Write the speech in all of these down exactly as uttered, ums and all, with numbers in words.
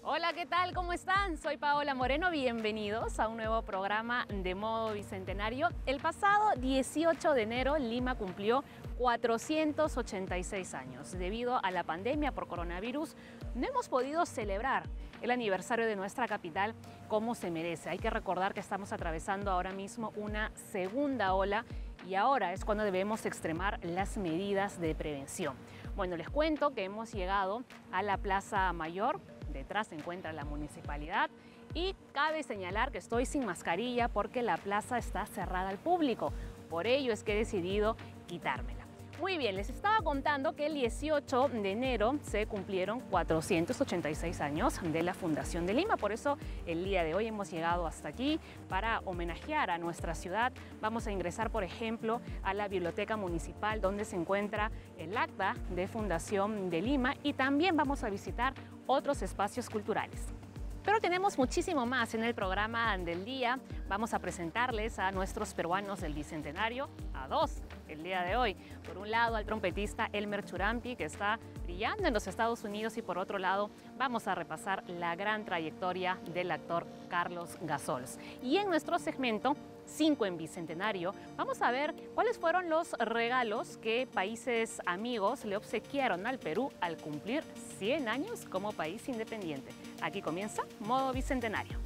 Hola, ¿qué tal? ¿Cómo están? Soy Paola Moreno, bienvenidos a un nuevo programa de Modo Bicentenario. El pasado dieciocho de enero, Lima cumplió cuatrocientos ochenta y seis años. Debido a la pandemia por coronavirus, no hemos podido celebrar el aniversario de nuestra capital como se merece. Hay que recordar que estamos atravesando ahora mismo una segunda ola y ahora es cuando debemos extremar las medidas de prevención. Bueno, les cuento que hemos llegado a la Plaza Mayor. Detrás se encuentra la municipalidad y cabe señalar que estoy sin mascarilla porque la plaza está cerrada al público. Por ello es que he decidido quitármela. Muy bien, les estaba contando que el dieciocho de enero se cumplieron cuatrocientos ochenta y seis años de la Fundación de Lima. Por eso el día de hoy hemos llegado hasta aquí para homenajear a nuestra ciudad. Vamos a ingresar, por ejemplo, a la Biblioteca Municipal donde se encuentra el acta de Fundación de Lima y también vamos a visitar otros espacios culturales. Pero tenemos muchísimo más en el programa del día. Vamos a presentarles a nuestros peruanos del Bicentenario, a dos el día de hoy. Por un lado al trompetista Elmer Churampi, que está brillando en los Estados Unidos, y por otro lado vamos a repasar la gran trayectoria del actor Carlos Gasols. Y en nuestro segmento cinco en Bicentenario, vamos a ver cuáles fueron los regalos que países amigos le obsequiaron al Perú al cumplir cien años como país independiente. Aquí comienza Modo Bicentenario.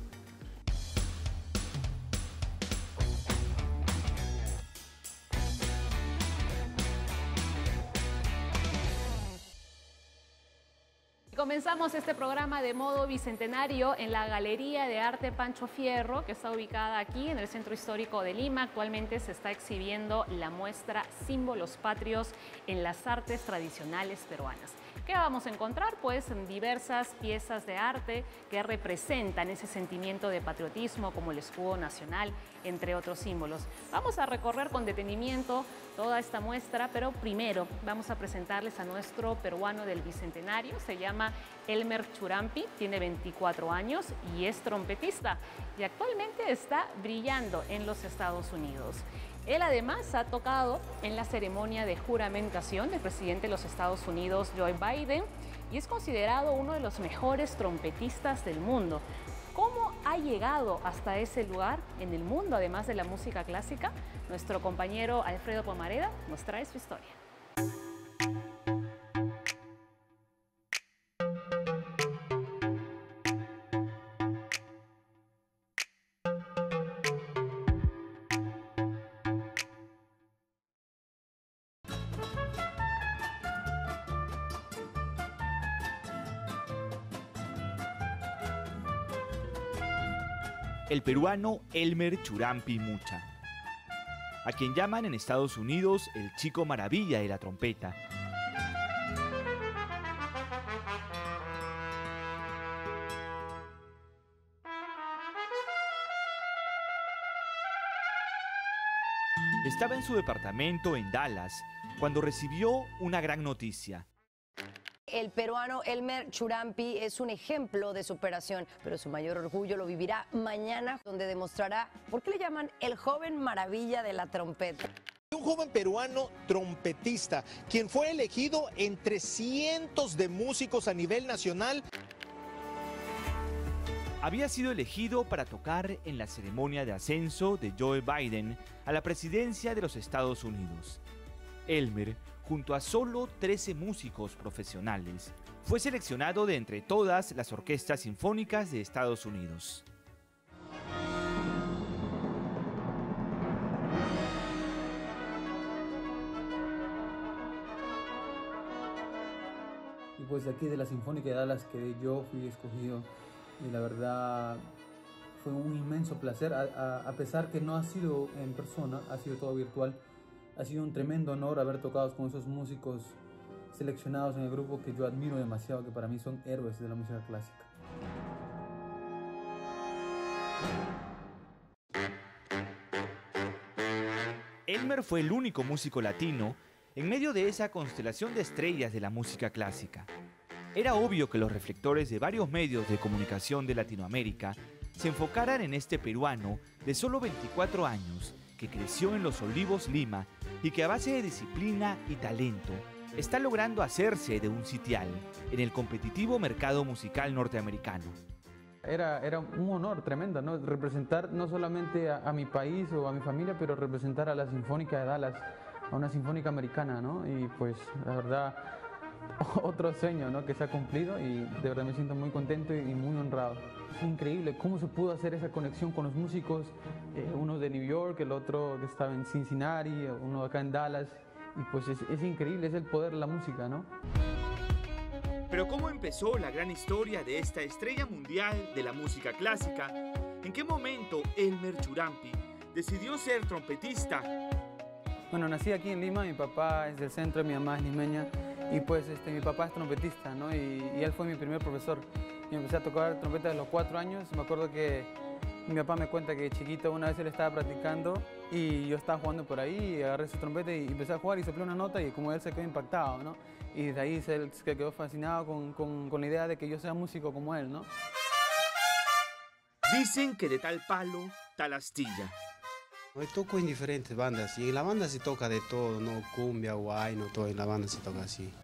Comenzamos este programa de Modo Bicentenario en la Galería de Arte Pancho Fierro, que está ubicada aquí en el Centro Histórico de Lima. Actualmente se está exhibiendo la muestra Símbolos Patrios en las Artes Tradicionales Peruanas. ¿Qué vamos a encontrar? Pues diversas piezas de arte que representan ese sentimiento de patriotismo, como el escudo nacional, entre otros símbolos. Vamos a recorrer con detenimiento toda esta muestra, pero primero vamos a presentarles a nuestro peruano del Bicentenario. Se llama Elmer Churampi, tiene veinticuatro años y es trompetista y actualmente está brillando en los Estados Unidos. Él además ha tocado en la ceremonia de juramentación del presidente de los Estados Unidos, Joe Biden, y es considerado uno de los mejores trompetistas del mundo. ¿Cómo ha llegado hasta ese lugar en el mundo, además de la música clásica? Nuestro compañero Alfredo Pomareda nos trae su historia. El peruano Elmer Churampi Mucha, a quien llaman en Estados Unidos el chico maravilla de la trompeta. Estaba en su departamento en Dallas cuando recibió una gran noticia. El peruano Elmer Churampi es un ejemplo de superación, pero su mayor orgullo lo vivirá mañana, donde demostrará por qué le llaman el joven maravilla de la trompeta. Un joven peruano trompetista, quien fue elegido entre cientos de músicos a nivel nacional. Había sido elegido para tocar en la ceremonia de ascenso de Joe Biden a la presidencia de los Estados Unidos. Elmer, junto a solo trece músicos profesionales, fue seleccionado de entre todas las orquestas sinfónicas de Estados Unidos. Y pues de aquí de la Sinfónica de Dallas que yo fui escogido, y la verdad fue un inmenso placer, a, a, a pesar que no ha sido en persona, ha sido todo virtual. Ha sido un tremendo honor haber tocado con esos músicos seleccionados en el grupo que yo admiro demasiado, que para mí son héroes de la música clásica. Elmer fue el único músico latino en medio de esa constelación de estrellas de la música clásica. Era obvio que los reflectores de varios medios de comunicación de Latinoamérica se enfocaran en este peruano de solo veinticuatro años, que creció en Los Olivos, Lima, y que a base de disciplina y talento está logrando hacerse de un sitial en el competitivo mercado musical norteamericano. Era, era un honor tremendo, ¿no? Representar no solamente a, a mi país o a mi familia, pero representar a la Sinfónica de Dallas, a una sinfónica americana, ¿no? Y pues la verdad, otro sueño, ¿no?, que se ha cumplido y de verdad me siento muy contento y muy honrado. Es increíble cómo se pudo hacer esa conexión con los músicos, eh, uno de New York, el otro que estaba en Cincinnati, uno acá en Dallas, y pues es, es increíble, es el poder de la música, ¿no? Pero ¿cómo empezó la gran historia de esta estrella mundial de la música clásica? ¿En qué momento Elmer Churampi decidió ser trompetista? Bueno, nací aquí en Lima, mi papá es del centro, mi mamá es limeña, y pues este, mi papá es trompetista, ¿no? Y, y él fue mi primer profesor. Y empecé a tocar trompeta a los cuatro años. Me acuerdo que mi papá me cuenta que chiquito una vez él estaba practicando y yo estaba jugando por ahí, y agarré su trompeta y empecé a jugar y soplé una nota y como él se quedó impactado, ¿no? Y desde ahí se, se quedó fascinado con, con, con la idea de que yo sea músico como él, ¿no? Dicen que de tal palo, tal astilla. Hoy toco en diferentes bandas y en la banda se toca de todo, no cumbia, guay, no todo, en la banda se toca así.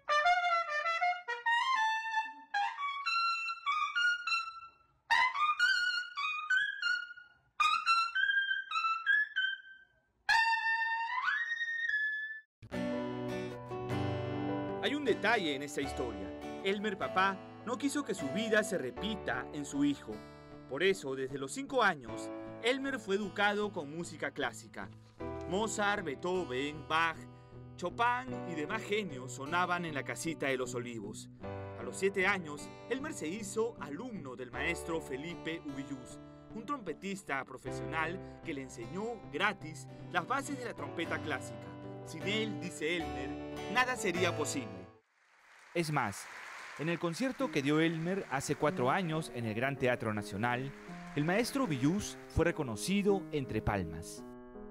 Hay un detalle en esta historia. Elmer papá no quiso que su vida se repita en su hijo. Por eso, desde los cinco años, Elmer fue educado con música clásica. Mozart, Beethoven, Bach, Chopin y demás genios sonaban en la casita de los Olivos. A los siete años, Elmer se hizo alumno del maestro Felipe Ubillús, un trompetista profesional que le enseñó gratis las bases de la trompeta clásica. Sin él, dice Elmer, nada sería posible. Es más, en el concierto que dio Elmer hace cuatro años en el Gran Teatro Nacional, el maestro Ubillús fue reconocido entre palmas.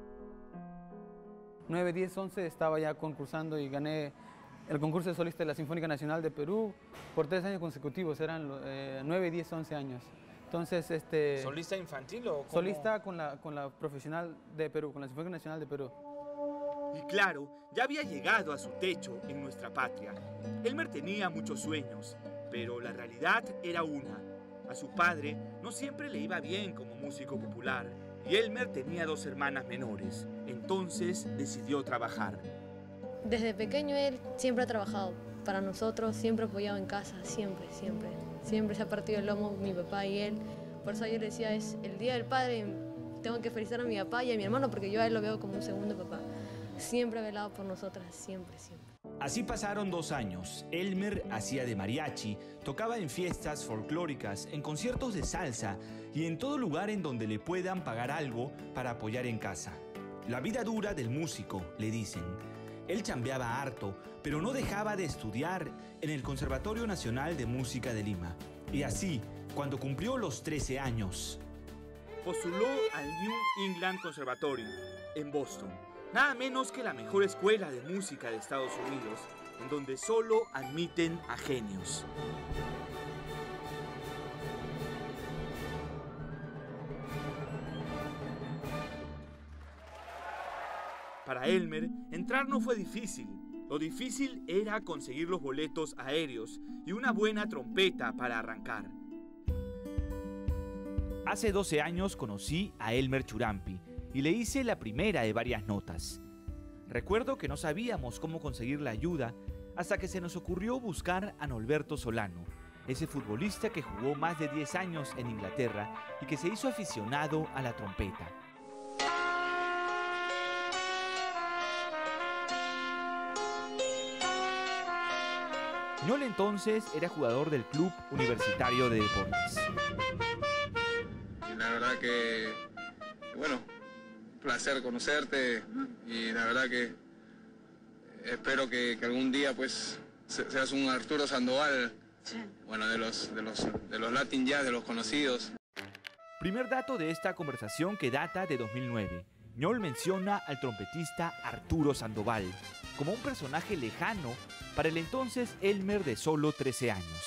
nueve, diez, once estaba ya concursando y gané el concurso de solista de la Sinfónica Nacional de Perú por tres años consecutivos, eran eh, nueve, diez, once años. Entonces, este... ¿Solista infantil o cómo? Solista con la, con la profesional de Perú, con la Sinfónica Nacional de Perú. Y claro, ya había llegado a su techo en nuestra patria. Elmer tenía muchos sueños, pero la realidad era una. A su padre no siempre le iba bien como músico popular, y Elmer tenía dos hermanas menores. Entonces decidió trabajar. Desde pequeño él siempre ha trabajado para nosotros, siempre ha apoyado en casa, siempre, siempre. Siempre se ha partido el lomo mi papá y él. Por eso yo le decía, es el Día del Padre, tengo que felicitar a mi papá y a mi hermano porque yo a él lo veo como un segundo papá. Siempre ha velado por nosotras, siempre, siempre. Así pasaron dos años. Elmer hacía de mariachi, tocaba en fiestas folclóricas, en conciertos de salsa y en todo lugar en donde le puedan pagar algo para apoyar en casa. La vida dura del músico, le dicen. Él chambeaba harto, pero no dejaba de estudiar en el Conservatorio Nacional de Música de Lima. Y así, cuando cumplió los trece años, postuló al New England Conservatory en Boston. Nada menos que la mejor escuela de música de Estados Unidos, en donde solo admiten a genios. Para Elmer, entrar no fue difícil. Lo difícil era conseguir los boletos aéreos y una buena trompeta para arrancar. Hace doce años conocí a Elmer Churampi y le hice la primera de varias notas. Recuerdo que no sabíamos cómo conseguir la ayuda hasta que se nos ocurrió buscar a Norberto Solano, ese futbolista que jugó más de diez años en Inglaterra y que se hizo aficionado a la trompeta. Ñol entonces era jugador del Club Universitario de Deportes. La verdad que, bueno, placer conocerte y la verdad que espero que, que algún día pues seas un Arturo Sandoval, sí. Bueno, de los, de, los, de los Latin Jazz, de los conocidos. Primer dato de esta conversación que data de dos mil nueve. Ñol menciona al trompetista Arturo Sandoval como un personaje lejano para el entonces Elmer de solo trece años.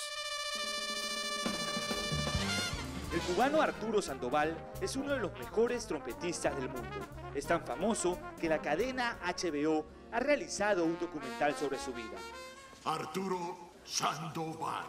El cubano Arturo Sandoval es uno de los mejores trompetistas del mundo. Es tan famoso que la cadena H B O ha realizado un documental sobre su vida. Arturo Sandoval.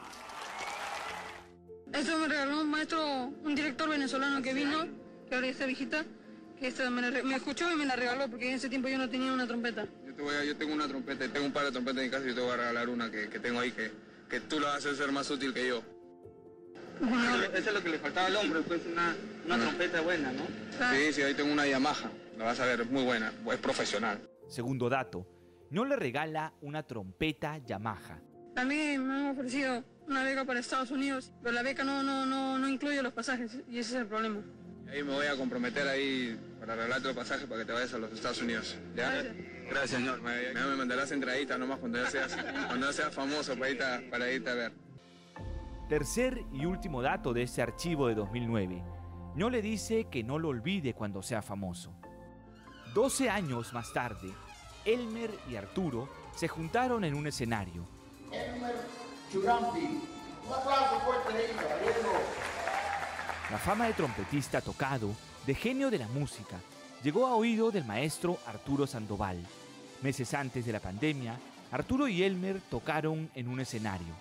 Esto me regaló un maestro, un director venezolano que vino, que ahora ya está viejita, que esta me, la, me escuchó y me la regaló porque en ese tiempo yo no tenía una trompeta. Yo, te voy a, yo tengo una trompeta, tengo un par de trompetas en casa y yo te voy a regalar una que, que tengo ahí que, que tú la vas a hacer ser más útil que yo. Bueno, eso es lo que le faltaba al hombre, pues una, una trompeta buena, ¿no? Sí, sí, ahí tengo una Yamaha, la vas a ver, es muy buena, es profesional. Segundo dato, no le regala una trompeta Yamaha. A mí me han ofrecido una beca para Estados Unidos, pero la beca no, no, no, no incluye los pasajes y ese es el problema. Ahí me voy a comprometer ahí para regalarte los pasajes para que te vayas a los Estados Unidos. ¿Ya? Gracias, Gracias señor. Me, me mandarás entradita nomás cuando ya seas, cuando ya seas famoso para irte, a, para irte a ver. Tercer y último dato de este archivo de dos mil nueve. No le dice que no lo olvide cuando sea famoso. doce años más tarde, Elmer y Arturo se juntaron en un escenario. Elmer Churampi. Un aplauso fuerte de ahí, caballero. La fama de trompetista tocado, de genio de la música, llegó a oído del maestro Arturo Sandoval. Meses antes de la pandemia, Arturo y Elmer tocaron en un escenario.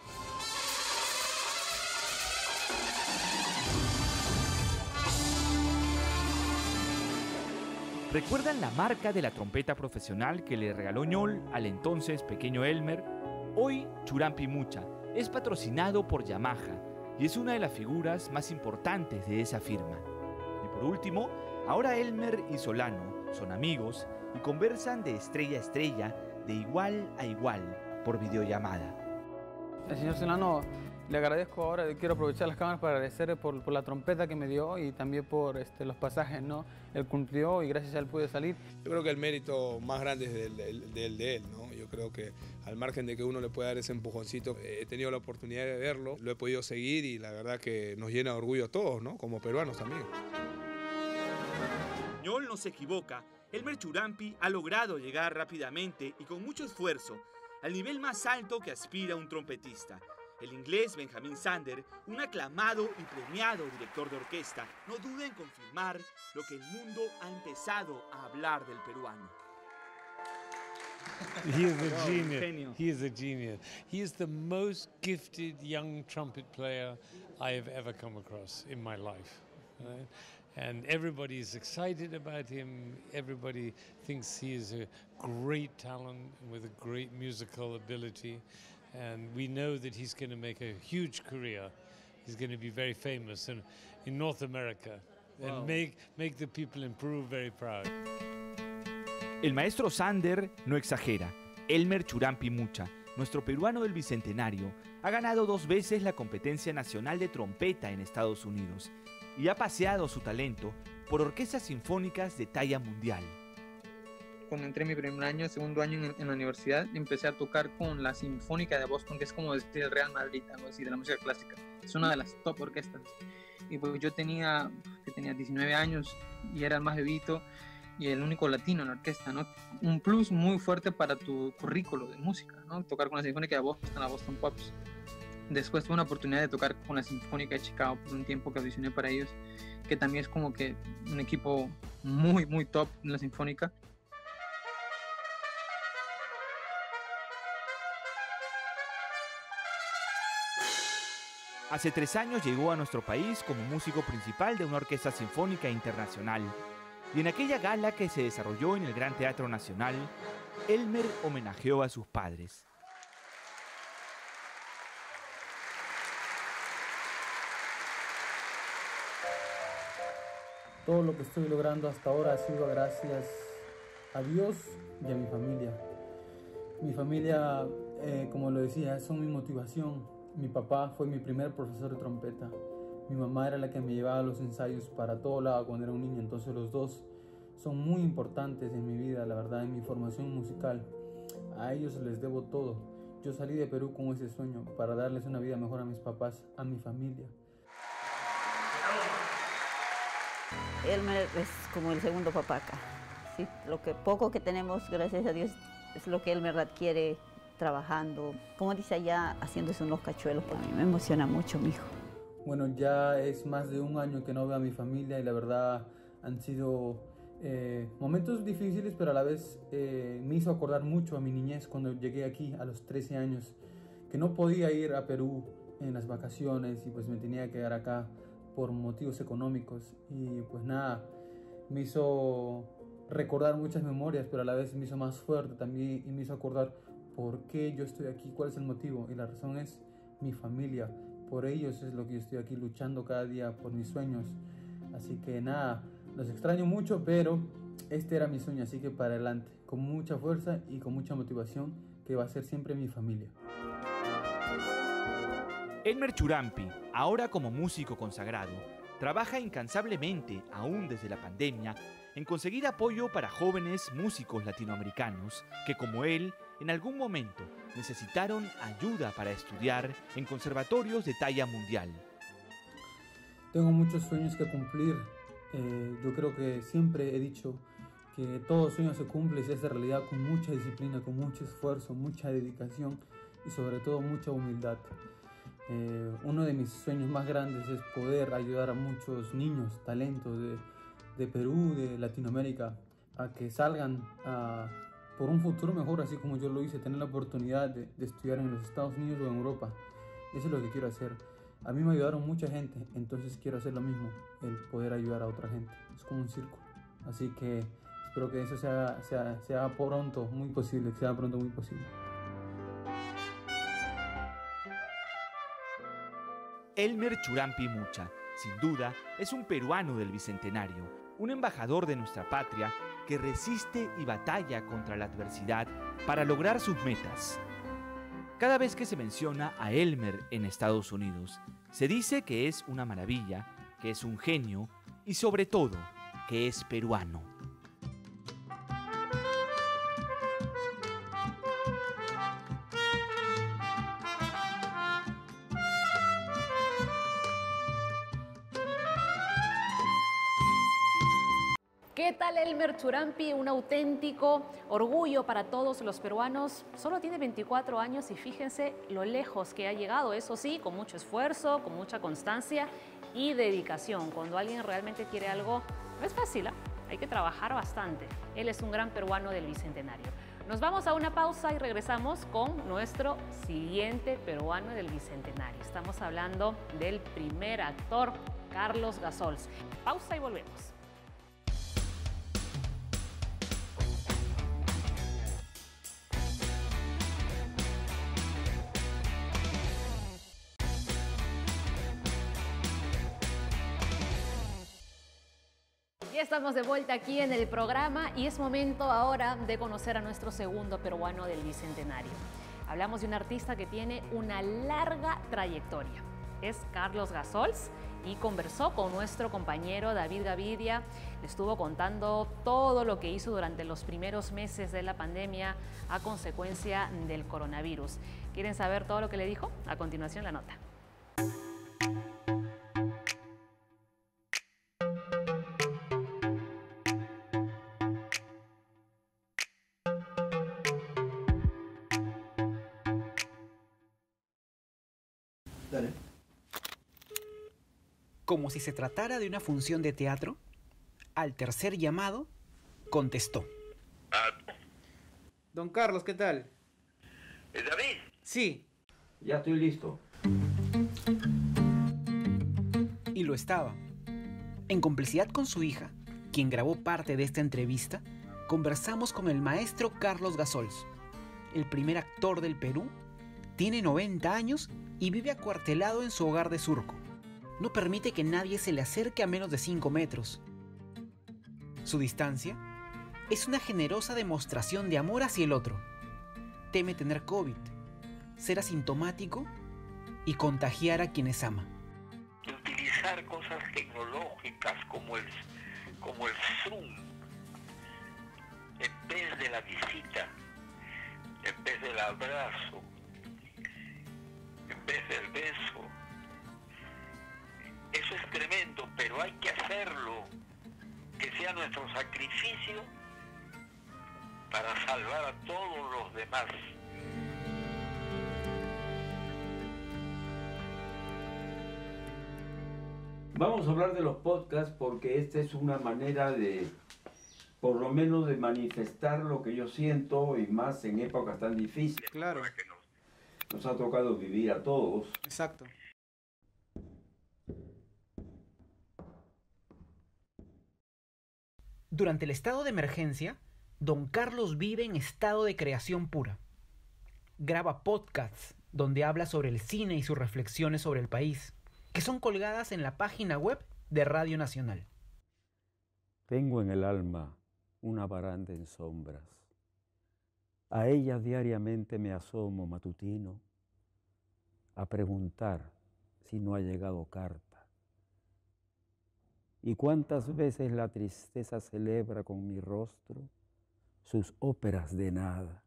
¿Recuerdan la marca de la trompeta profesional que le regaló Ñol al entonces pequeño Elmer? Hoy Churampi Mucha es patrocinado por Yamaha y es una de las figuras más importantes de esa firma. Y por último, ahora Elmer y Solano son amigos y conversan de estrella a estrella, de igual a igual, por videollamada. El señor Solano, le agradezco ahora, quiero aprovechar las cámaras para agradecerle por, por la trompeta que me dio y también por este, los pasajes, ¿no? Él cumplió y gracias a él pude salir. Yo creo que el mérito más grande es del, del, del de él, ¿no? Yo creo que al margen de que uno le pueda dar ese empujoncito, he tenido la oportunidad de verlo, lo he podido seguir y la verdad que nos llena de orgullo a todos, ¿no? Como peruanos también. Ñol no se equivoca, Elmer Churampi ha logrado llegar rápidamente y con mucho esfuerzo al nivel más alto que aspira un trompetista. El inglés Benjamin Sander, un aclamado y premiado director de orquesta, no duda en confirmar lo que el mundo ha empezado a hablar del peruano. He is a genius. He is a genius. He is the most gifted young trumpet player I have ever come across in my life. Right? And everybody is excited about him. Everybody thinks he is a great talent with a great musical ability. And we know that he's going to make a huge career. He's going to be very famous in, in North America. Wow. And make, make the people in Peru very proud. El maestro Sander no exagera. Elmer Churampi Mucha, nuestro peruano del Bicentenario, ha ganado dos veces la competencia nacional de trompeta en Estados Unidos y ha paseado su talento por orquestas sinfónicas de talla mundial. Cuando entré en mi primer año, segundo año en, en la universidad, empecé a tocar con la Sinfónica de Boston, que es como decir el Real Madrid, algo así, de la música clásica. Es una de las top orquestas. Y pues yo tenía, que tenía diecinueve años y era el más bebito y el único latino en la orquesta, ¿no? Un plus muy fuerte para tu currículo de música, ¿no? Tocar con la Sinfónica de Boston, la Boston Pops. Después tuve una oportunidad de tocar con la Sinfónica de Chicago por un tiempo que audicioné para ellos, que también es como que un equipo muy, muy top en la Sinfónica. Hace tres años llegó a nuestro país como músico principal de una orquesta sinfónica internacional. Y en aquella gala que se desarrolló en el Gran Teatro Nacional, Elmer homenajeó a sus padres. Todo lo que estoy logrando hasta ahora ha sido gracias a Dios y a mi familia. Mi familia, eh, como lo decía, son mi motivación. Mi papá fue mi primer profesor de trompeta. Mi mamá era la que me llevaba a los ensayos para todo lado cuando era un niño. Entonces los dos son muy importantes en mi vida, la verdad, en mi formación musical. A ellos les debo todo. Yo salí de Perú con ese sueño para darles una vida mejor a mis papás, a mi familia. Elmer es como el segundo papá acá. ¿Sí? Lo que poco que tenemos, gracias a Dios, es lo que Elmer adquiere trabajando, como dice allá, haciéndose unos cachuelos. A mí me emociona mucho, mi hijo. Bueno, ya es más de un año que no veo a mi familia y la verdad han sido Eh, momentos difíciles, pero a la vez eh, me hizo acordar mucho a mi niñez cuando llegué aquí a los trece años, que no podía ir a Perú en las vacaciones y pues me tenía que quedar acá por motivos económicos. Y pues nada, me hizo recordar muchas memorias, pero a la vez me hizo más fuerte también y me hizo acordar por qué yo estoy aquí, cuál es el motivo. Y la razón es mi familia, por ellos es lo que yo estoy aquí luchando cada día por mis sueños. Así que nada, los extraño mucho, pero este era mi sueño, así que para adelante, con mucha fuerza y con mucha motivación, que va a ser siempre mi familia. Elmer Churampi, ahora como músico consagrado, trabaja incansablemente, aún desde la pandemia, en conseguir apoyo para jóvenes músicos latinoamericanos que, como él, en algún momento necesitaron ayuda para estudiar en conservatorios de talla mundial. Tengo muchos sueños que cumplir. Eh, yo creo que siempre he dicho que todo sueño se cumple y se hace realidad con mucha disciplina, con mucho esfuerzo, mucha dedicación y sobre todo mucha humildad. Eh, uno de mis sueños más grandes es poder ayudar a muchos niños, talentos de, de Perú, de Latinoamérica, a que salgan a, por un futuro mejor, así como yo lo hice, tener la oportunidad de, de estudiar en los Estados Unidos o en Europa. Eso es lo que quiero hacer. A mí me ayudaron mucha gente, entonces quiero hacer lo mismo, el poder ayudar a otra gente. Es como un círculo. Así que espero que eso se haga, se haga, se haga pronto, muy posible, que sea pronto muy posible. Elmer Churampi Mucha, sin duda, es un peruano del Bicentenario, un embajador de nuestra patria que resiste y batalla contra la adversidad para lograr sus metas. Cada vez que se menciona a Elmer en Estados Unidos, se dice que es una maravilla, que es un genio y sobre todo, que es peruano. ¿Qué tal Elmer Churampi? Un auténtico orgullo para todos los peruanos. Solo tiene veinticuatro años y fíjense lo lejos que ha llegado. Eso sí, con mucho esfuerzo, con mucha constancia y dedicación. Cuando alguien realmente quiere algo, no es fácil, ¿eh? Hay que trabajar bastante. Él es un gran peruano del Bicentenario. Nos vamos a una pausa y regresamos con nuestro siguiente peruano del Bicentenario. Estamos hablando del primer actor, Carlos Gasols. Pausa y volvemos. Ya estamos de vuelta aquí en el programa y es momento ahora de conocer a nuestro segundo peruano del Bicentenario. Hablamos de un artista que tiene una larga trayectoria. Es Carlos Gasols y conversó con nuestro compañero David Gavidia. Le estuvo contando todo lo que hizo durante los primeros meses de la pandemia a consecuencia del coronavirus. ¿Quieren saber todo lo que le dijo? A continuación la nota. Dale. Como si se tratara de una función de teatro, al tercer llamado, contestó. Don Carlos, ¿qué tal? ¿Es David? Sí. Ya estoy listo. Y lo estaba. En complicidad con su hija, quien grabó parte de esta entrevista, conversamos con el maestro Carlos Gasols, el primer actor del Perú. Tiene noventa años y vive acuartelado en su hogar de Surco. No permite que nadie se le acerque a menos de cinco metros. Su distancia es una generosa demostración de amor hacia el otro. Teme tener COVID, ser asintomático y contagiar a quienes ama. Utilizar cosas tecnológicas como el, como el Zoom, en vez de la visita, en vez del abrazo, en vez del beso. Eso es tremendo, pero hay que hacerlo, que sea nuestro sacrificio para salvar a todos los demás. Vamos a hablar de los podcasts porque esta es una manera de, por lo menos de manifestar lo que yo siento, y más en épocas tan difíciles. Claro. Nos ha tocado vivir a todos. Exacto. Durante el estado de emergencia, don Carlos vive en estado de creación pura. Graba podcasts donde habla sobre el cine y sus reflexiones sobre el país, que son colgadas en la página web de Radio Nacional. Tengo en el alma una baranda en sombras. A ella diariamente me asomo matutino a preguntar si no ha llegado carta. Y cuántas veces la tristeza celebra con mi rostro sus óperas de nada.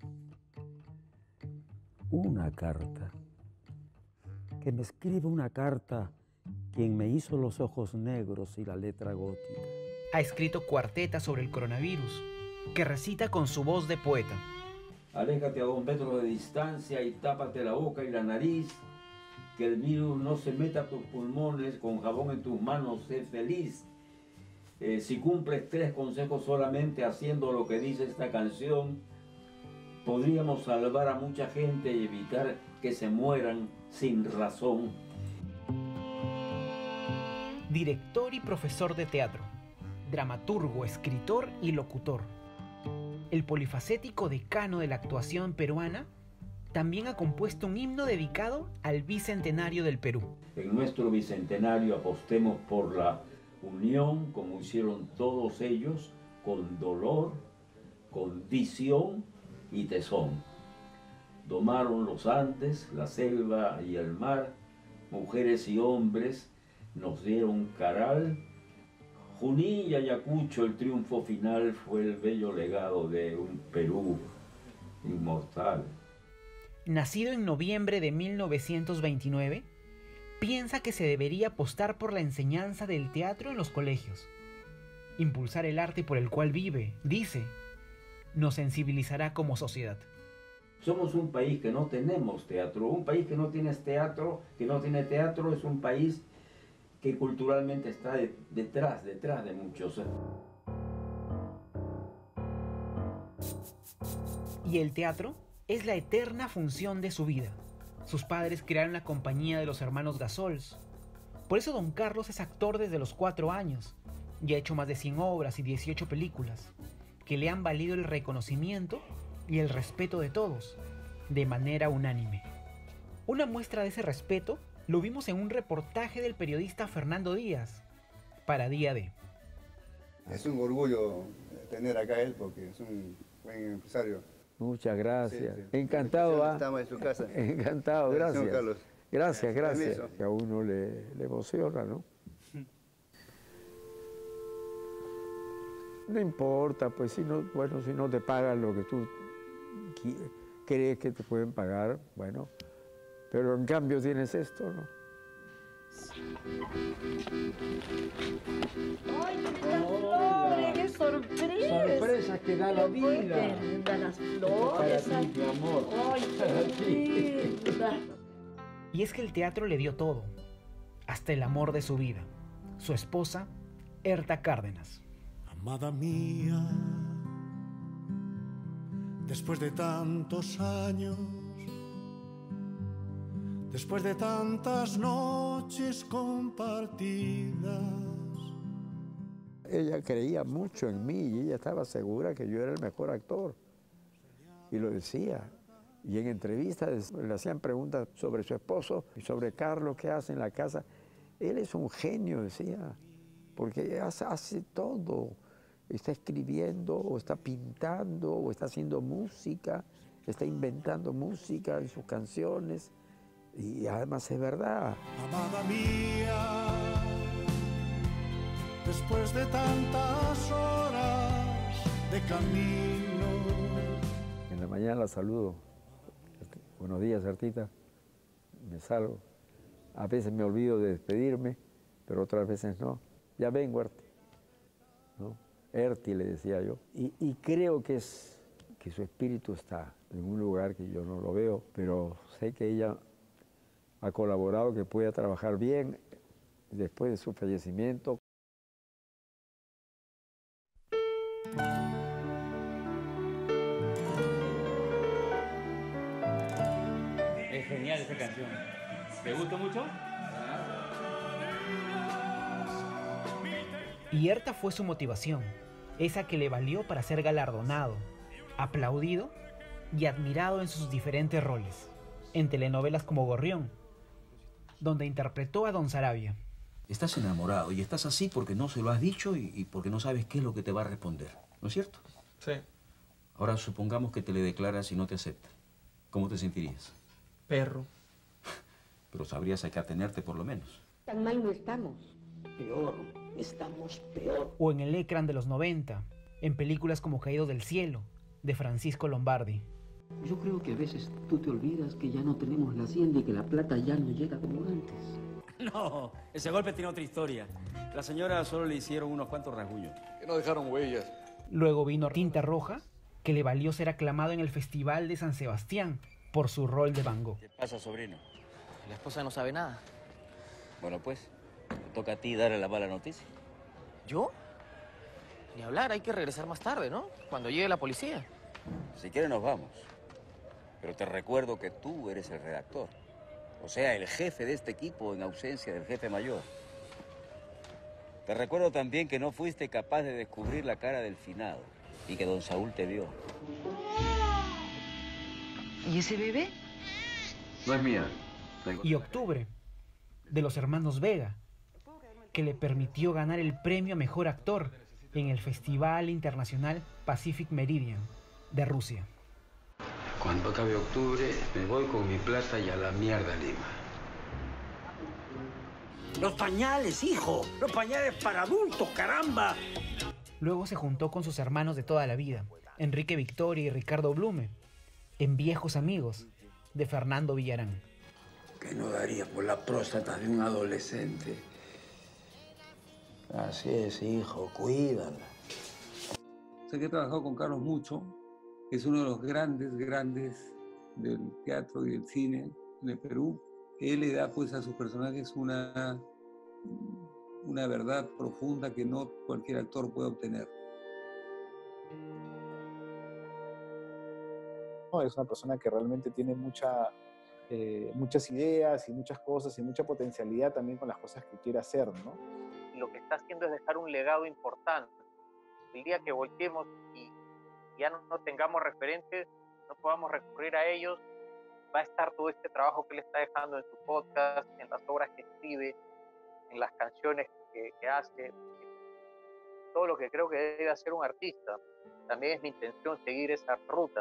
Una carta, que me escribe una carta quien me hizo los ojos negros y la letra gótica. Ha escrito cuartetas sobre el coronavirus, que recita con su voz de poeta. Aléjate a dos metros de distancia y tápate la boca y la nariz, que el virus no se meta a tus pulmones, con jabón en tus manos, sé feliz. Eh, si cumples tres consejos solamente haciendo lo que dice esta canción, podríamos salvar a mucha gente y evitar que se mueran sin razón. Director y profesor de teatro, dramaturgo, escritor y locutor. El polifacético decano de la actuación peruana también ha compuesto un himno dedicado al bicentenario del Perú. En nuestro bicentenario apostemos por la unión, como hicieron todos ellos, con dolor, con visión y tesón. Domaron los Andes, la selva y el mar, mujeres y hombres nos dieron caral. Junín y Ayacucho, el triunfo final fue el bello legado de un Perú inmortal. Nacido en noviembre de mil novecientos veintinueve, piensa que se debería apostar por la enseñanza del teatro en los colegios. Impulsar el arte por el cual vive, dice, nos sensibilizará como sociedad. Somos un país que no tenemos teatro. Un país que no tiene teatro, que no tiene teatro es un país que culturalmente está de, detrás, detrás de muchos. Y el teatro es la eterna función de su vida. Sus padres crearon la compañía de los hermanos Gasols. Por eso don Carlos es actor desde los cuatro años y ha hecho más de cien obras y dieciocho películas que le han valido el reconocimiento y el respeto de todos, de manera unánime. Una muestra de ese respeto lo vimos en un reportaje del periodista Fernando Díaz para Día D. Es un orgullo tener acá a él porque es un buen empresario. Muchas gracias. Sí, sí. Encantado, ¿ah? Estamos en su casa. Encantado, gracias. Señor Carlos. Gracias, gracias. Permiso. Que a uno le, le emociona, ¿no? No importa, pues si no, bueno, si no te pagan lo que tú crees que te pueden pagar, bueno, pero en cambio tienes esto, ¿no? ¡Ay, qué flores! ¡Qué sorpresa! Sorpresa que da la vida. Da las flores. Para ti, mi amor. ¡Ay, qué linda! Y es que el teatro le dio todo, hasta el amor de su vida, su esposa, Herta Cárdenas. Amada mía, después de tantos años, después de tantas noches compartidas. Ella creía mucho en mí y ella estaba segura que yo era el mejor actor. Y lo decía. Y en entrevistas le hacían preguntas sobre su esposo y sobre Carlos, qué hace en la casa. Él es un genio, decía, porque hace, hace todo. Está escribiendo, o está pintando, o está haciendo música, está inventando música en sus canciones. Y además es verdad. Amada mía, después de tantas horas de camino. En la mañana la saludo. Buenos días, Hertita. Me salgo. A veces me olvido de despedirme, pero otras veces no. Ya vengo, Herti. ¿No? Herti le decía yo. Y, y creo que, es, que su espíritu está en un lugar que yo no lo veo, pero sé que ella ha colaborado, que pueda trabajar bien después de su fallecimiento. canción. ¿Te gusta mucho? Y Erta fue su motivación, esa que le valió para ser galardonado, aplaudido y admirado en sus diferentes roles, en telenovelas como Gorrión, donde interpretó a Don Sarabia. Estás enamorado y estás así porque no se lo has dicho y, y porque no sabes qué es lo que te va a responder, ¿no es cierto? Sí. Ahora supongamos que te le declaras y no te acepta. ¿Cómo te sentirías? Perro. Pero sabrías a qué atenerte por lo menos. Tan mal no estamos. Peor, estamos peor. O en el ecran de los noventa, en películas como Caído del Cielo, de Francisco Lombardi. Yo creo que a veces tú te olvidas que ya no tenemos la hacienda y que la plata ya no llega como antes. No, ese golpe tiene otra historia. La señora solo le hicieron unos cuantos rasguños. Que no dejaron huellas. Luego vino Tinta Roja, que le valió ser aclamado en el Festival de San Sebastián por su rol de Van Gogh. ¿Qué pasa, sobrino? La esposa no sabe nada. Bueno, pues, te toca a ti darle la mala noticia. ¿Yo? Ni hablar, hay que regresar más tarde, ¿no? Cuando llegue la policía. Si quieres nos vamos. Pero te recuerdo que tú eres el redactor. O sea, el jefe de este equipo en ausencia del jefe mayor. Te recuerdo también que no fuiste capaz de descubrir la cara del finado y que don Saúl te vio. ¿Y ese bebé? No es mía. Y Octubre, de los hermanos Vega, que le permitió ganar el premio a Mejor Actor en el Festival Internacional Pacific Meridian de Rusia. Cuando acabe octubre, me voy con mi plata y a la mierda Lima. ¡Los pañales, hijo! ¡Los pañales para adultos, caramba! Luego se juntó con sus hermanos de toda la vida, Enrique Victoria y Ricardo Blume, en Viejos Amigos, de Fernando Villarán. Que no daría por la próstata de un adolescente. Así es, hijo, cuídala. Sé que he trabajado con Carlos mucho. Es uno de los grandes, grandes del teatro y del cine en el Perú. Él le da pues a sus personajes una, una verdad profunda que no cualquier actor puede obtener. Es una persona que realmente tiene mucha, eh, muchas ideas y muchas cosas y mucha potencialidad también con las cosas que quiere hacer, ¿no? Lo que está haciendo es dejar un legado importante. El día que volteemos y ya no, no tengamos referentes, no podamos recurrir a ellos, va a estar todo este trabajo que él está dejando en su podcast, en las obras que escribe, en las canciones que, que hace, todo lo que creo que debe hacer un artista. También es mi intención seguir esa ruta.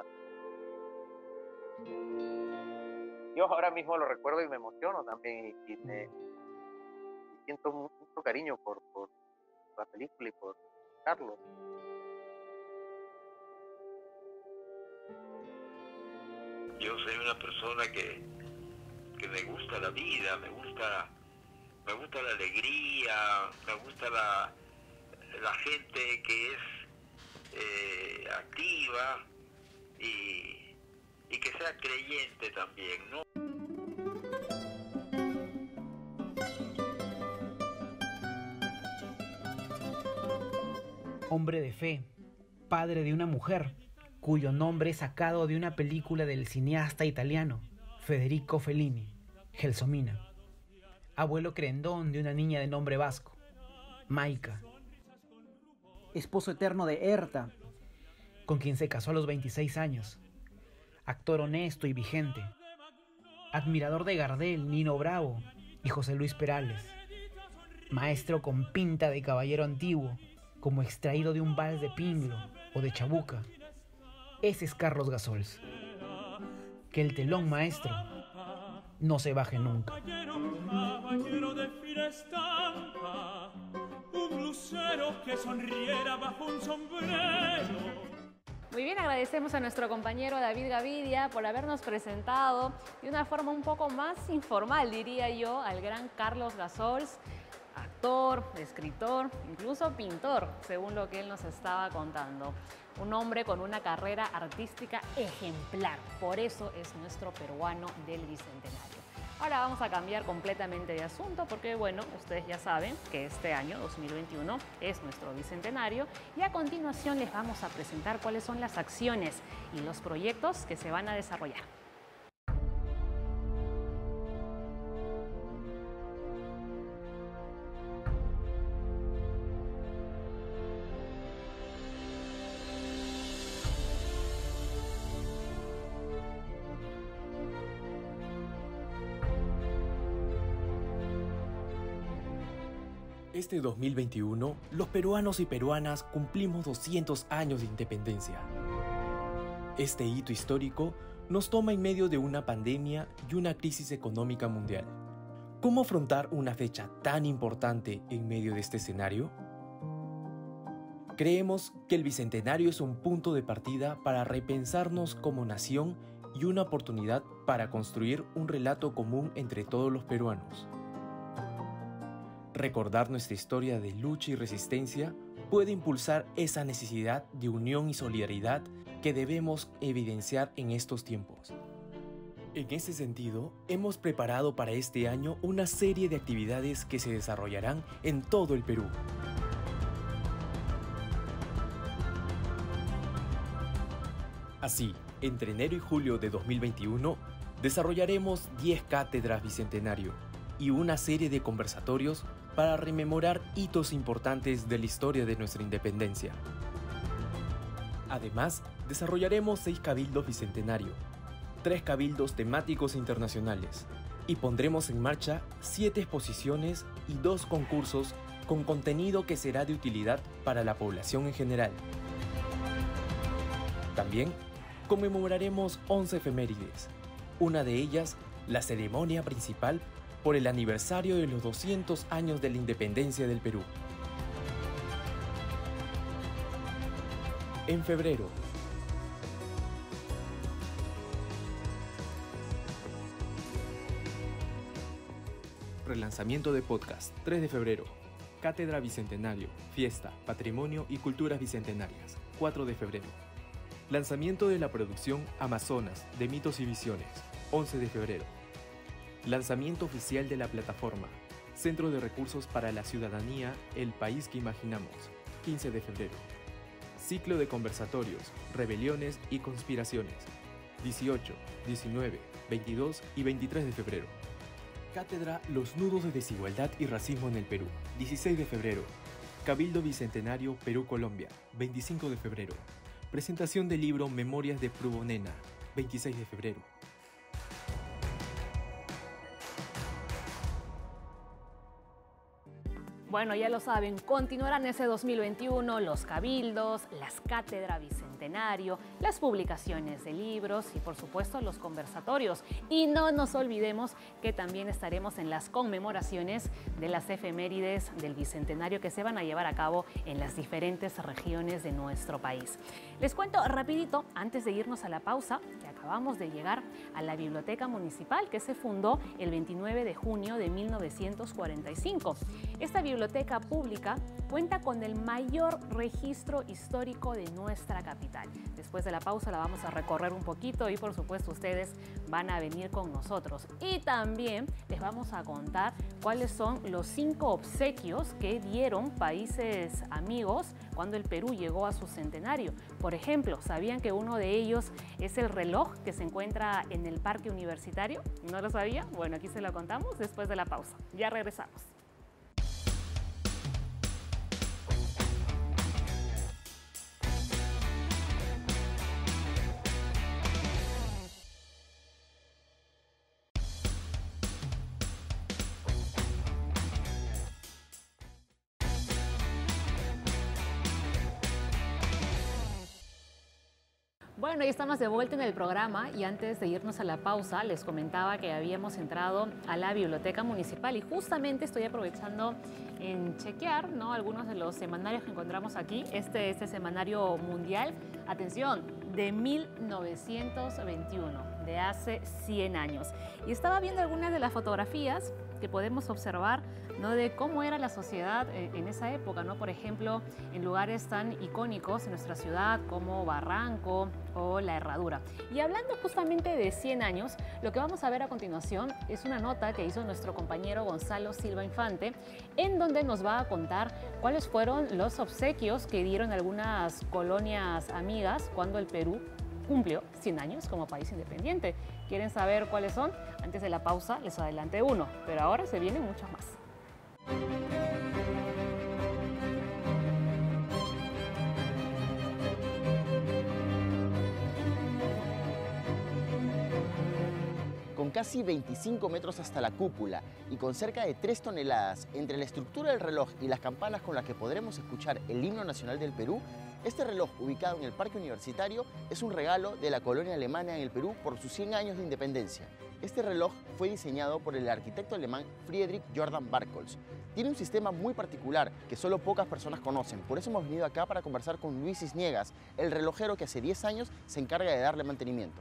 Yo ahora mismo lo recuerdo y me emociono también y, y me y siento mucho cariño por, por la película y por Carlos. Yo soy una persona que, que me gusta la vida, me gusta, me gusta la alegría, me gusta la, la gente que es eh, activa y, y que sea creyente también, ¿no? Hombre de fe, padre de una mujer, cuyo nombre es sacado de una película del cineasta italiano Federico Fellini, Gelsomina. Abuelo querendón de una niña de nombre vasco, Maika. Esposo eterno de Erta, con quien se casó a los veintiséis años. Actor honesto y vigente. Admirador de Gardel, Nino Bravo y José Luis Perales. Maestro con pinta de caballero antiguo, como extraído de un vals de Pinglo o de Chabuca. Ese es Carlos Gasols. Que el telón, maestro, no se baje nunca. Caballero de fina estampa, un lucero que sonriera bajo un sombrero. Muy bien, agradecemos a nuestro compañero David Gavidia por habernos presentado de una forma un poco más informal, diría yo, al gran Carlos Gasols, actor, escritor, incluso pintor, según lo que él nos estaba contando. Un hombre con una carrera artística ejemplar, por eso es nuestro peruano del Bicentenario. Ahora vamos a cambiar completamente de asunto porque, bueno, ustedes ya saben que este año, dos mil veintiuno, es nuestro Bicentenario y a continuación les vamos a presentar cuáles son las acciones y los proyectos que se van a desarrollar. Este dos mil veintiuno, los peruanos y peruanas cumplimos doscientos años de independencia. Este hito histórico nos toma en medio de una pandemia y una crisis económica mundial. ¿Cómo afrontar una fecha tan importante en medio de este escenario? Creemos que el Bicentenario es un punto de partida para repensarnos como nación y una oportunidad para construir un relato común entre todos los peruanos. Recordar nuestra historia de lucha y resistencia puede impulsar esa necesidad de unión y solidaridad que debemos evidenciar en estos tiempos. En ese sentido, hemos preparado para este año una serie de actividades que se desarrollarán en todo el Perú. Así, entre enero y julio de dos mil veintiuno, desarrollaremos diez cátedras Bicentenario y una serie de conversatorios para rememorar hitos importantes de la historia de nuestra independencia. Además, desarrollaremos seis cabildos Bicentenario, tres cabildos temáticos internacionales y pondremos en marcha siete exposiciones y dos concursos con contenido que será de utilidad para la población en general. También conmemoraremos once efemérides, una de ellas la ceremonia principal por el aniversario de los doscientos años de la independencia del Perú. En febrero, relanzamiento de podcast, tres de febrero. Cátedra Bicentenario, Fiesta, Patrimonio y Culturas Bicentenarias, cuatro de febrero. Lanzamiento de la producción Amazonas, de Mitos y Visiones, once de febrero. Lanzamiento oficial de la plataforma Centro de Recursos para la Ciudadanía, El País que Imaginamos, quince de febrero. Ciclo de conversatorios, rebeliones y conspiraciones, dieciocho, diecinueve, veintidós y veintitrés de febrero. Cátedra Los nudos de desigualdad y racismo en el Perú, dieciséis de febrero. Cabildo Bicentenario Perú-Colombia, veinticinco de febrero. Presentación del libro Memorias de Prubonena, veintiséis de febrero. Bueno, ya lo saben, continuarán ese dos mil veintiuno los cabildos, las cátedras Bicentenario, las publicaciones de libros y por supuesto los conversatorios. Y no nos olvidemos que también estaremos en las conmemoraciones de las efemérides del Bicentenario que se van a llevar a cabo en las diferentes regiones de nuestro país. Les cuento rapidito, antes de irnos a la pausa, que acabamos de llegar a la Biblioteca Municipal que se fundó el veintinueve de junio de mil novecientos cuarenta y cinco. Esta biblioteca pública cuenta con el mayor registro histórico de nuestra capital. Después de la pausa la vamos a recorrer un poquito y por supuesto ustedes van a venir con nosotros. Y también les vamos a contar cuáles son los cinco obsequios que dieron países amigos cuando el Perú llegó a su centenario. Por ejemplo, ¿sabían que uno de ellos es el reloj que se encuentra en el Parque Universitario? ¿No lo sabía? Bueno, aquí se lo contamos después de la pausa. Ya regresamos. Bueno, ya estamos de vuelta en el programa y antes de irnos a la pausa les comentaba que habíamos entrado a la Biblioteca Municipal y justamente estoy aprovechando en chequear, ¿no?, algunos de los semanarios que encontramos aquí. Este es el semanario mundial, atención, de mil novecientos veintiuno, de hace cien años. Y estaba viendo algunas de las fotografías que podemos observar, ¿no?, de cómo era la sociedad en esa época, ¿no? Por ejemplo, en lugares tan icónicos en nuestra ciudad como Barranco o La Herradura. Y hablando justamente de cien años, lo que vamos a ver a continuación es una nota que hizo nuestro compañero Gonzalo Silva Infante, en donde nos va a contar cuáles fueron los obsequios que dieron algunas colonias amigas cuando el Perú cumplió cien años como país independiente. ¿Quieren saber cuáles son? Antes de la pausa les adelanté uno, pero ahora se vienen muchos más. ¿Con casi veinticinco metros hasta la cúpula y con cerca de tres toneladas entre la estructura del reloj y las campanas con las que podremos escuchar el himno nacional del Perú, este reloj, ubicado en el Parque Universitario, es un regalo de la colonia alemana en el Perú por sus cien años de independencia. Este reloj fue diseñado por el arquitecto alemán Friedrich Jordan Barkholz. Tiene un sistema muy particular que solo pocas personas conocen. Por eso hemos venido acá para conversar con Luis Cisniegas, el relojero que hace diez años se encarga de darle mantenimiento.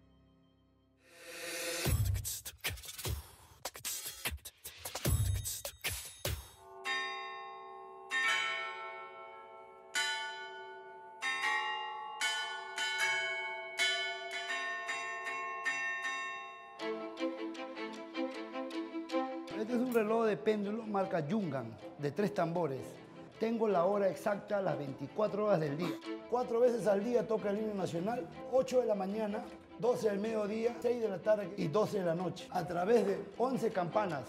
Este es un reloj de péndulo marca Jungan, de tres tambores. Tengo la hora exacta a las veinticuatro horas del día. Cuatro veces al día toca el himno nacional, ocho de la mañana, doce del mediodía, seis de la tarde y doce de la noche, a través de once campanas.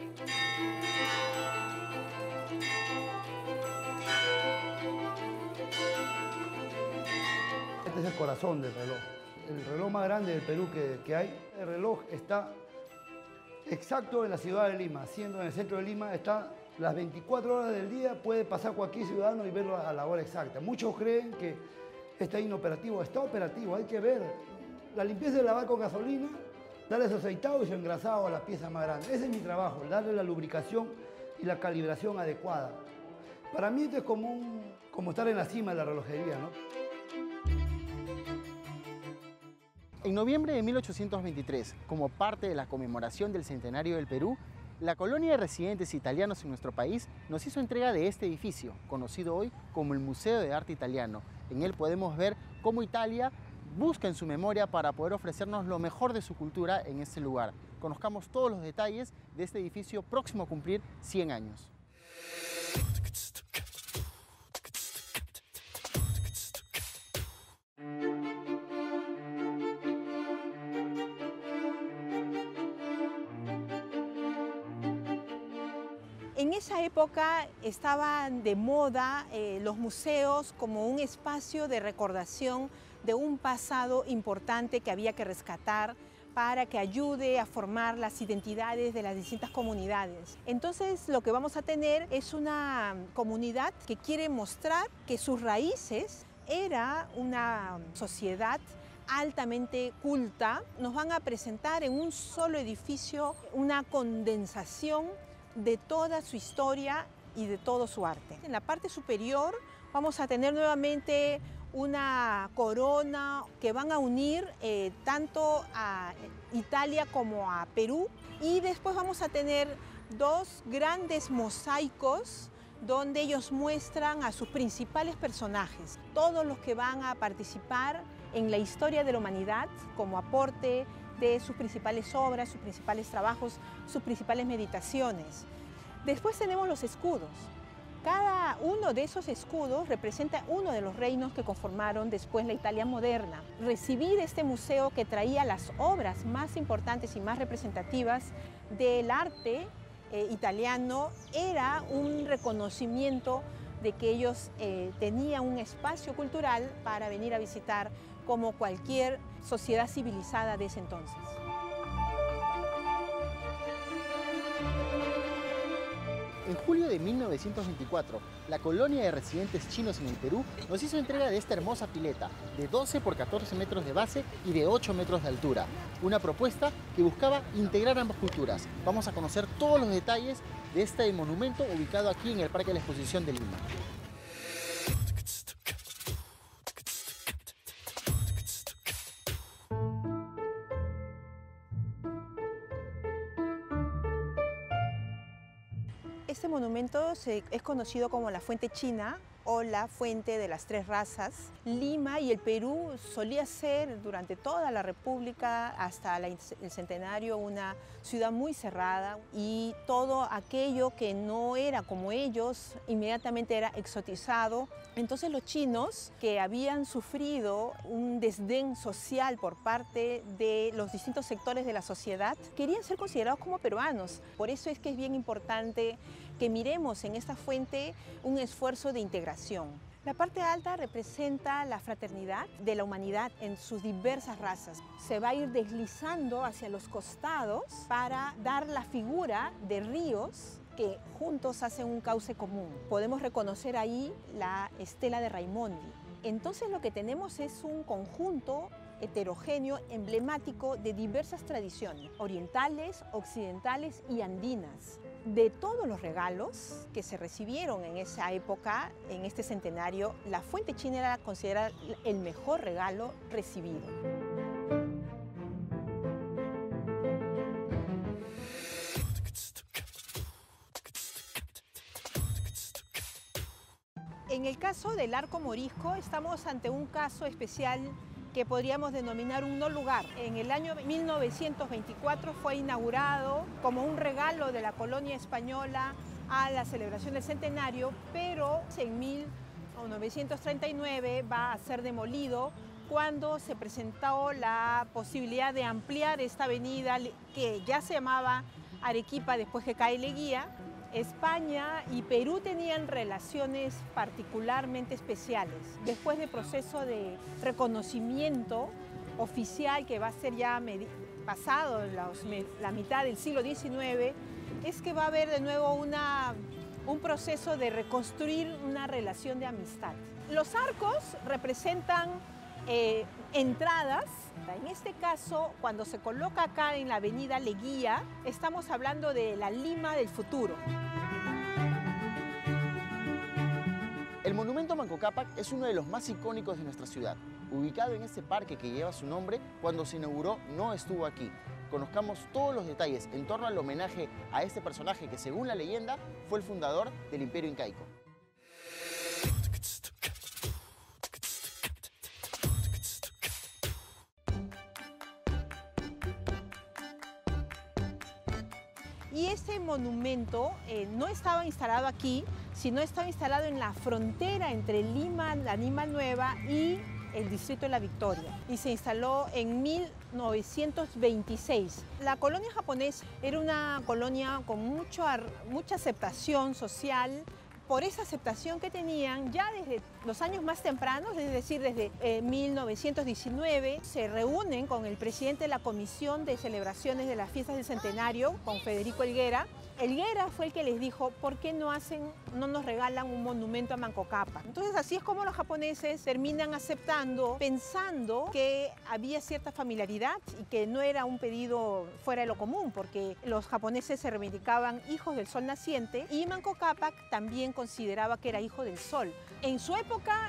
Este es el corazón del reloj, el reloj más grande del Perú que, que hay. El reloj está exacto en la ciudad de Lima, siendo en el centro de Lima, está las veinticuatro horas del día, puede pasar cualquier ciudadano y verlo a la hora exacta. Muchos creen que está inoperativo, está operativo, hay que ver. La limpieza de lavar con gasolina, darle su aceitado y su engrasado a la pieza más grande. Ese es mi trabajo, darle la lubricación y la calibración adecuada. Para mí esto es como, un, como estar en la cima de la relojería, ¿no? En noviembre de mil ochocientos veintitrés, como parte de la conmemoración del centenario del Perú, la colonia de residentes italianos en nuestro país nos hizo entrega de este edificio, conocido hoy como el Museo de Arte Italiano. En él podemos ver cómo Italia busca en su memoria para poder ofrecernos lo mejor de su cultura en este lugar. Conozcamos todos los detalles de este edificio próximo a cumplir cien años. En esa época estaban de moda eh, los museos como un espacio de recordación de un pasado importante que había que rescatar para que ayude a formar las identidades de las distintas comunidades. Entonces lo que vamos a tener es una comunidad que quiere mostrar que sus raíces era una sociedad altamente culta. Nos van a presentar en un solo edificio una condensación de toda su historia y de todo su arte. En la parte superior vamos a tener nuevamente una corona que van a unir eh, tanto a Italia como a Perú, y después vamos a tener dos grandes mosaicos donde ellos muestran a sus principales personajes, todos los que van a participar en la historia de la humanidad como aporte de sus principales obras, sus principales trabajos, sus principales meditaciones. Después tenemos los escudos. Cada uno de esos escudos representa uno de los reinos que conformaron después la Italia moderna. Recibir este museo que traía las obras más importantes y más representativas del arte eh, italiano era un reconocimiento de que ellos eh, tenían un espacio cultural para venir a visitar como cualquier sociedad civilizada de ese entonces. En julio de mil novecientos veinticuatro, la colonia de residentes chinos en el Perú nos hizo entrega de esta hermosa pileta de doce por catorce metros de base y de ocho metros de altura. Una propuesta que buscaba integrar ambas culturas. Vamos a conocer todos los detalles de este monumento ubicado aquí en el Parque de la Exposición de Lima. Este monumento se, es conocido como la Fuente China o la Fuente de las Tres Razas. Lima y el Perú solía ser durante toda la República hasta la, el centenario una ciudad muy cerrada, y todo aquello que no era como ellos inmediatamente era exotizado. Entonces los chinos, que habían sufrido un desdén social por parte de los distintos sectores de la sociedad, querían ser considerados como peruanos. Por eso es que es bien importante que miremos en esta fuente un esfuerzo de integración. La parte alta representa la fraternidad de la humanidad en sus diversas razas. Se va a ir deslizando hacia los costados para dar la figura de ríos que juntos hacen un cauce común. Podemos reconocer ahí la estela de Raimondi. Entonces lo que tenemos es un conjunto heterogéneo, emblemático de diversas tradiciones, orientales, occidentales y andinas. De todos los regalos que se recibieron en esa época, en este centenario, la fuente china era considerada el mejor regalo recibido. En el caso del arco morisco, estamos ante un caso especial que podríamos denominar un no lugar. En el año mil novecientos veinticuatro fue inaugurado como un regalo de la colonia española a la celebración del centenario, pero en mil novecientos treinta y nueve va a ser demolido cuando se presentó la posibilidad de ampliar esta avenida que ya se llamaba Arequipa después que cae Leguía. España y Perú tenían relaciones particularmente especiales. Después del proceso de reconocimiento oficial que va a ser ya pasado los, la mitad del siglo diecinueve, es que va a haber de nuevo una, un proceso de reconstruir una relación de amistad. Los arcos representan eh, entradas. En este caso, cuando se coloca acá en la avenida Leguía, estamos hablando de la Lima del futuro. El monumento a Manco Cápac es uno de los más icónicos de nuestra ciudad. Ubicado en este parque que lleva su nombre, cuando se inauguró no estuvo aquí. Conozcamos todos los detalles en torno al homenaje a este personaje que, según la leyenda, fue el fundador del Imperio Incaico. Y este monumento eh, no estaba instalado aquí, sino estaba instalado en la frontera entre Lima, la Lima Nueva y el distrito de La Victoria. Y se instaló en mil novecientos veintiséis. La colonia japonesa era una colonia con mucho, mucha aceptación social. Por esa aceptación que tenían, ya desde los años más tempranos, es decir, desde eh, mil novecientos diecinueve, se reúnen con el presidente de la Comisión de Celebraciones de las Fiestas del Centenario, con Federico Helguera. Helguera fue el que les dijo, ¿por qué no, hacen, no nos regalan un monumento a Manco Cápac? Entonces así es como los japoneses terminan aceptando, pensando que había cierta familiaridad y que no era un pedido fuera de lo común, porque los japoneses se reivindicaban hijos del sol naciente y Manco Cápac también consideraba que era hijo del sol. En su época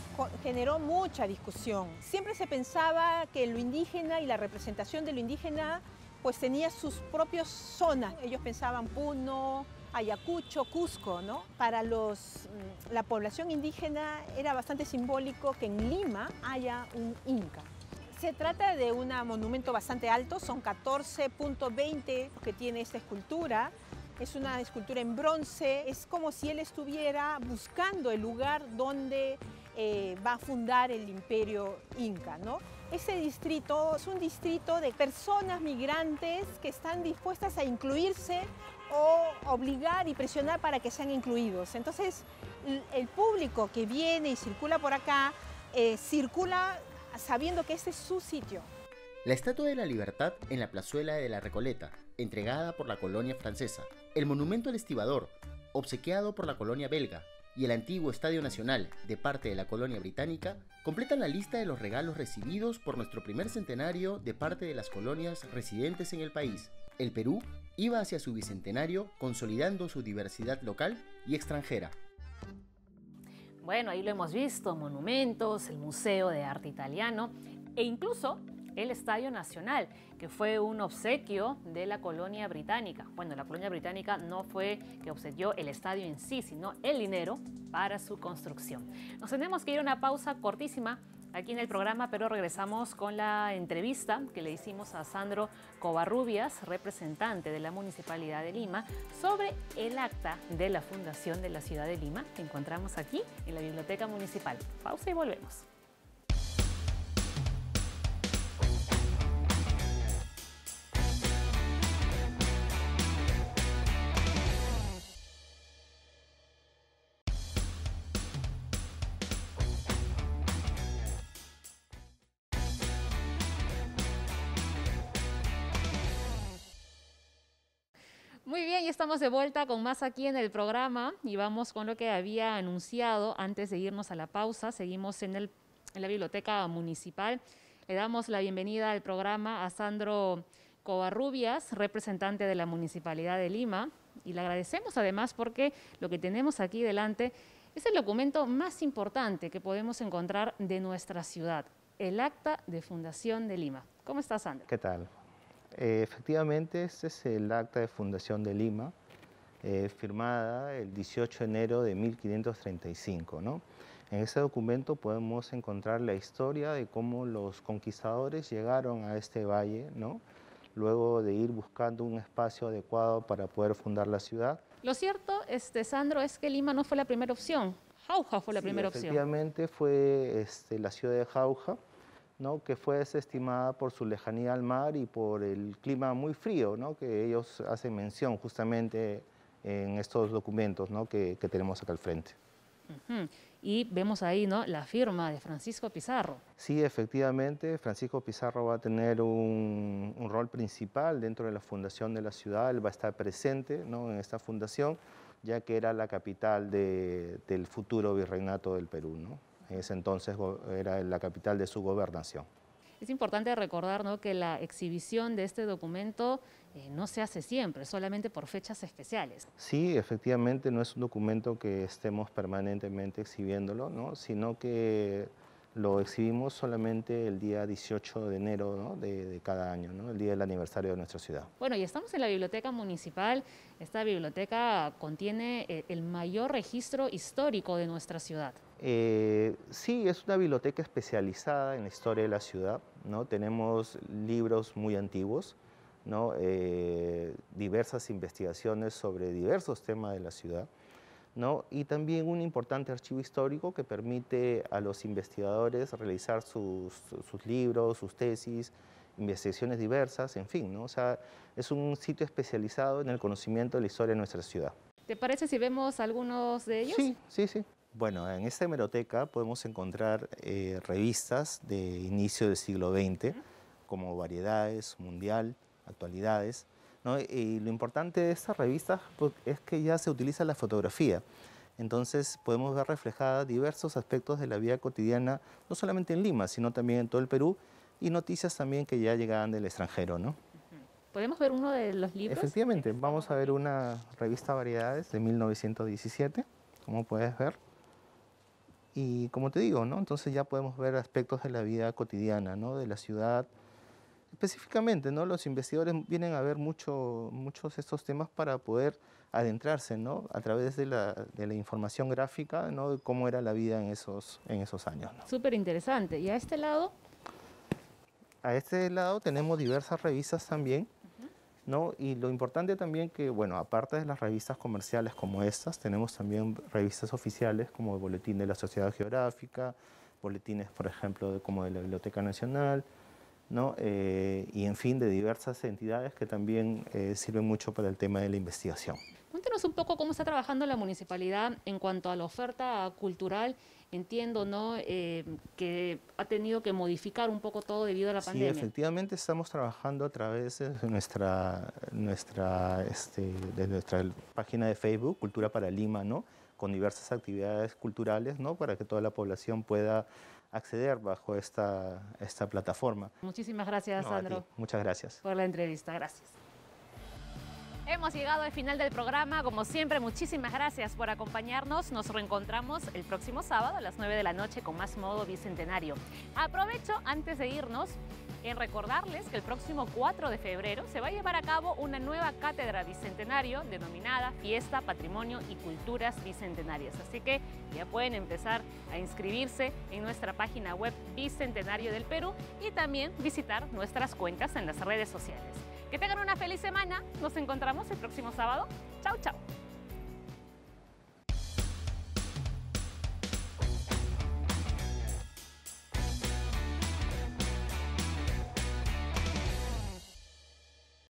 generó mucha discusión. Siempre se pensaba que lo indígena y la representación de lo indígena pues tenía sus propias zonas. Ellos pensaban Puno, Ayacucho, Cusco, ¿no? Para los, la población indígena era bastante simbólico que en Lima haya un inca. Se trata de un monumento bastante alto, son catorce punto veinte que tiene esta escultura. Es una escultura en bronce, es como si él estuviera buscando el lugar donde eh, va a fundar el imperio inca, ¿no? Ese distrito es un distrito de personas migrantes que están dispuestas a incluirse o obligar y presionar para que sean incluidos. Entonces, el público que viene y circula por acá, eh, circula sabiendo que este es su sitio. La Estatua de la Libertad en la plazuela de la Recoleta, entregada por la colonia francesa. El monumento al estibador, obsequiado por la colonia belga. Y el antiguo Estadio Nacional, de parte de la colonia británica, completan la lista de los regalos recibidos por nuestro primer centenario de parte de las colonias residentes en el país. El Perú iba hacia su bicentenario consolidando su diversidad local y extranjera. Bueno, ahí lo hemos visto, monumentos, el Museo de Arte Italiano e incluso el Estadio Nacional, que fue un obsequio de la colonia británica. Bueno, la colonia británica no fue que obsequió el estadio en sí, sino el dinero para su construcción. Nos tenemos que ir a una pausa cortísima aquí en el programa, pero regresamos con la entrevista que le hicimos a Sandro Covarrubias, representante de la Municipalidad de Lima, sobre el acta de la fundación de la ciudad de Lima que encontramos aquí en la Biblioteca Municipal. Pausa y volvemos. Muy bien, y estamos de vuelta con más aquí en el programa y vamos con lo que había anunciado antes de irnos a la pausa. Seguimos en, el, en la Biblioteca Municipal. Le damos la bienvenida al programa a Sandro Covarrubias, representante de la Municipalidad de Lima, y le agradecemos además porque lo que tenemos aquí delante es el documento más importante que podemos encontrar de nuestra ciudad, el Acta de Fundación de Lima. ¿Cómo estás, Sandro? ¿Qué tal? Eh, efectivamente, este es el Acta de Fundación de Lima, eh, firmada el dieciocho de enero de mil quinientos treinta y cinco, ¿no? En ese documento podemos encontrar la historia de cómo los conquistadores llegaron a este valle, ¿no? Luego de ir buscando un espacio adecuado para poder fundar la ciudad. Lo cierto, este, Sandro, es que Lima no fue la primera opción. Jauja fue la Sí, primera opción. Efectivamente fue este, la ciudad de Jauja, ¿no? Que fue desestimada por su lejanía al mar y por el clima muy frío, ¿no? Que ellos hacen mención justamente en estos documentos, ¿no? que, que tenemos acá al frente. Uh-huh. Y vemos ahí, ¿no?, la firma de Francisco Pizarro. Sí, efectivamente, Francisco Pizarro va a tener un, un rol principal dentro de la fundación de la ciudad. Él va a estar presente, ¿no?, en esta fundación, ya que era la capital de, del futuro virreinato del Perú, ¿no? En ese entonces era la capital de su gobernación. Es importante recordar, ¿no?, que la exhibición de este documento eh, no se hace siempre, solamente por fechas especiales. Sí, efectivamente no es un documento que estemos permanentemente exhibiéndolo, ¿no?, sino que lo exhibimos solamente el día dieciocho de enero, ¿no?, de, de cada año, ¿no?, el día del aniversario de nuestra ciudad. Bueno, y estamos en la Biblioteca Municipal. Esta biblioteca contiene eh, el mayor registro histórico de nuestra ciudad. Eh, sí, es una biblioteca especializada en la historia de la ciudad, ¿no? Tenemos libros muy antiguos, ¿no? Eh, diversas investigaciones sobre diversos temas de la ciudad, ¿no? Y también un importante archivo histórico que permite a los investigadores realizar sus, sus libros, sus tesis, investigaciones diversas, en fin, ¿no? O sea, es un sitio especializado en el conocimiento de la historia de nuestra ciudad. ¿Te parece si vemos algunos de ellos? Sí, sí, sí. Bueno, en esta hemeroteca podemos encontrar eh, revistas de inicio del siglo veinte, como Variedades, Mundial, Actualidades, ¿no? Y lo importante de estas revistas pues, es que ya se utiliza la fotografía. Entonces podemos ver reflejadas diversos aspectos de la vida cotidiana, no solamente en Lima, sino también en todo el Perú, y noticias también que ya llegaban del extranjero, ¿no? ¿Podemos ver uno de los libros? Efectivamente, vamos a ver una revista Variedades de mil novecientos diecisiete, como puedes ver. Y como te digo, ¿no?, entonces ya podemos ver aspectos de la vida cotidiana, ¿no?, de la ciudad. Específicamente, ¿no?, los investigadores vienen a ver mucho, muchos de estos temas para poder adentrarse, ¿no?, a través de la, de la información gráfica, ¿no?, de cómo era la vida en esos, en esos años, ¿no? Súper interesante. ¿Y a este lado? A este lado tenemos diversas revistas también, ¿no? Y lo importante también que, bueno, aparte de las revistas comerciales como estas, tenemos también revistas oficiales como el Boletín de la Sociedad Geográfica, boletines, por ejemplo, de, como de la Biblioteca Nacional, ¿no? Eh, y en fin, de diversas entidades que también eh, sirven mucho para el tema de la investigación. Cuéntanos un poco cómo está trabajando la municipalidad en cuanto a la oferta cultural. Entiendo, ¿no?, eh, que ha tenido que modificar un poco todo debido a la Sí, pandemia. efectivamente estamos trabajando a través de nuestra, nuestra, este, de nuestra página de Facebook, Cultura para Lima, ¿no?, con diversas actividades culturales, ¿no?, para que toda la población pueda acceder bajo esta, esta plataforma. Muchísimas gracias, No, a Sandro, ti. Muchas gracias. por la entrevista. Gracias. Hemos llegado al final del programa. Como siempre, muchísimas gracias por acompañarnos. Nos reencontramos el próximo sábado a las nueve de la noche con más Modo Bicentenario. Aprovecho, antes de irnos, en recordarles que el próximo cuatro de febrero se va a llevar a cabo una nueva cátedra bicentenario denominada Fiesta, Patrimonio y Culturas Bicentenarias. Así que ya pueden empezar a inscribirse en nuestra página web Bicentenario del Perú y también visitar nuestras cuentas en las redes sociales. Que tengan una feliz semana. Nos encontramos el próximo sábado. Chau, chau.